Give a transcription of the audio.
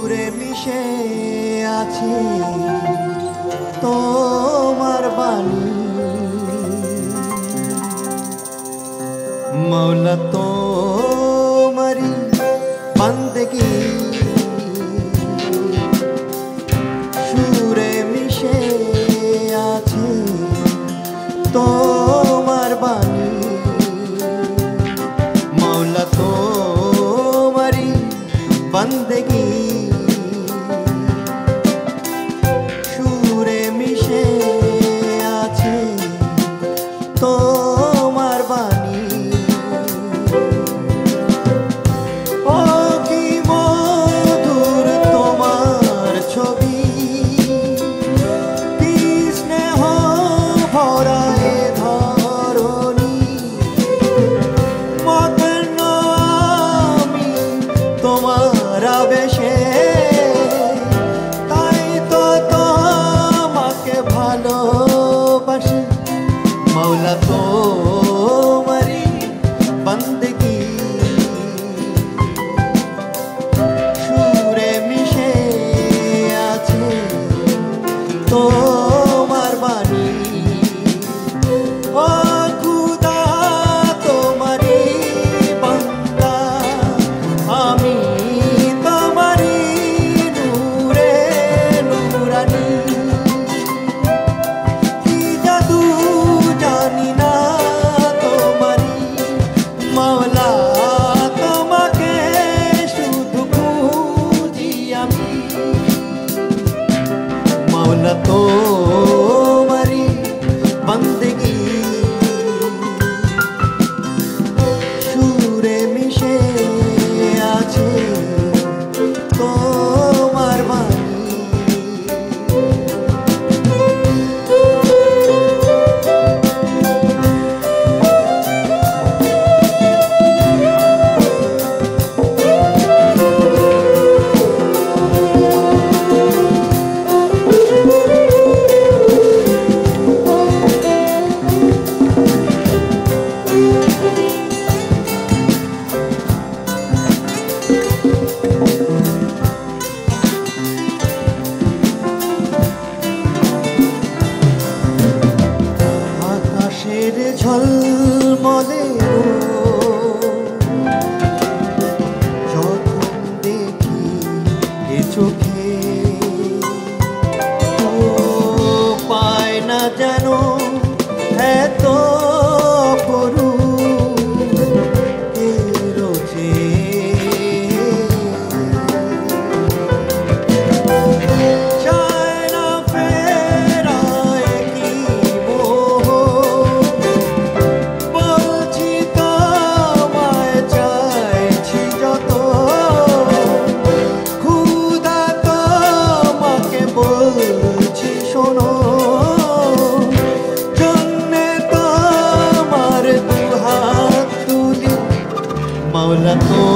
সুরে মিশে আছে তোমার বাণী মৌলা তোমারি বন্দগি সুরে মিশে আছে তোমার বাণী মৌলা তোমারি বন্দগি সুরে মিশে আছে তোমার বাণী ও কি মধুর তোমার ছবি কি স্নেহ ভরা এ ধরণী মগ্ন আমি তোমার আবেশে তাই তো তোমাকে ভালোবাসি মৌলা তোমারি বন্দগি সুরে মিশে আছে তোমার বাণী ও খুদা তোমারি বান্দা আমি তোমারি নূরে নূরানী কি জাদু জানি না তোমারি মাওলা তোমাকে শুধু খুঁজি আমি মাওলা তোমারি বন্দগি সুরে মিশে আছে তোমার বাণী আকাশের ঝলমলে যখন দেখি এ চোখে ও পায় না যেন এত অপরূপ এ রোজে চায় না ফেরায় কি মোহ বলছি তোমায় চাইছি যত খুদা তোমাকে বলছি শোনো জন্যে তোমার দুহাত তুলি মাওলা তো